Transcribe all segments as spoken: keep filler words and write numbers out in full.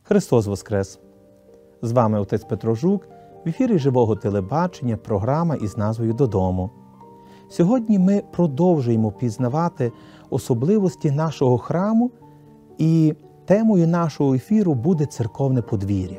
Христос Воскрес! З вами отець Петро Жук, в ефірі живого телебачення, програма із назвою «Додому». Сьогодні ми продовжуємо пізнавати особливості нашого храму, і темою нашого ефіру буде церковне подвір'я.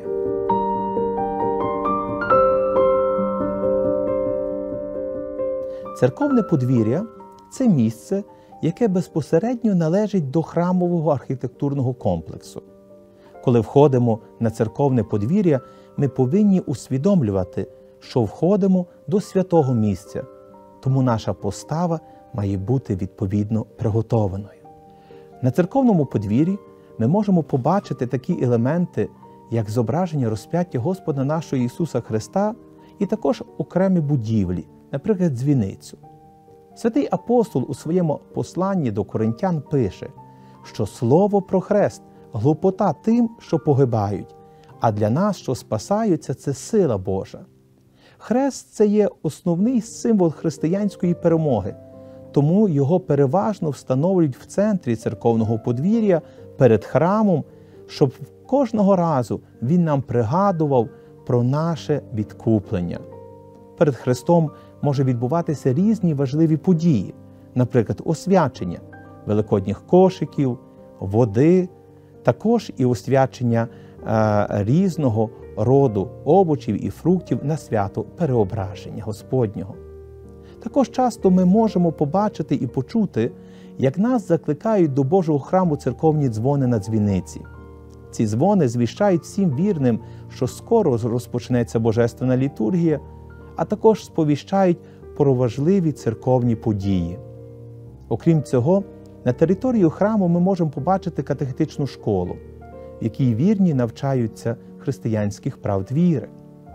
Церковне подвір'я – це місце, яке безпосередньо належить до храмового архітектурного комплексу. Коли входимо на церковне подвір'я, ми повинні усвідомлювати, що входимо до святого місця, тому наша постава має бути відповідно приготованою. На церковному подвір'ї ми можемо побачити такі елементи, як зображення розп'яття Господа нашого Ісуса Христа і також окремі будівлі, наприклад, дзвіницю. Святий апостол у своєму посланні до коринтян пише, що слово про хрест – глупота тим, що погибають, а для нас, що спасаються, це сила Божа. Хрест – це є основний символ християнської перемоги, тому його переважно встановлюють в центрі церковного подвір'я перед храмом, щоб кожного разу він нам пригадував про наше відкуплення. Перед Христом може відбуватися різні важливі події, наприклад, освячення великодніх кошиків, води, також і освячення е, різного роду овочів і фруктів на свято Переображення Господнього. Також часто ми можемо побачити і почути, як нас закликають до Божого храму церковні дзвони на дзвіниці. Ці дзвони звіщають всім вірним, що скоро розпочнеться Божественна літургія, а також сповіщають про важливі церковні події. Окрім цього, на території храму ми можемо побачити катехетичну школу, в якій вірні навчаються християнських правд віри.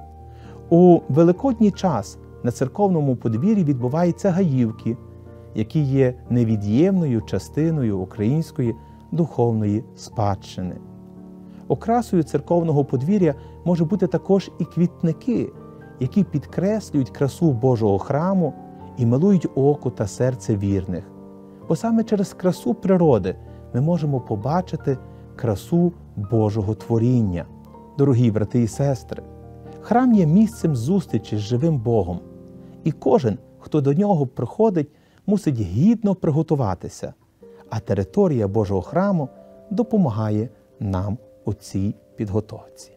У великодній час на церковному подвір'ї відбуваються гаївки, які є невід'ємною частиною української духовної спадщини. Окрасою церковного подвір'я може бути також і квітники, які підкреслюють красу Божого храму і милують око та серце вірних. Бо саме через красу природи ми можемо побачити красу Божого творіння. Дорогі брати і сестри, храм є місцем зустрічі з живим Богом, і кожен, хто до нього приходить, мусить гідно приготуватися, а територія Божого храму допомагає нам у цій підготовці.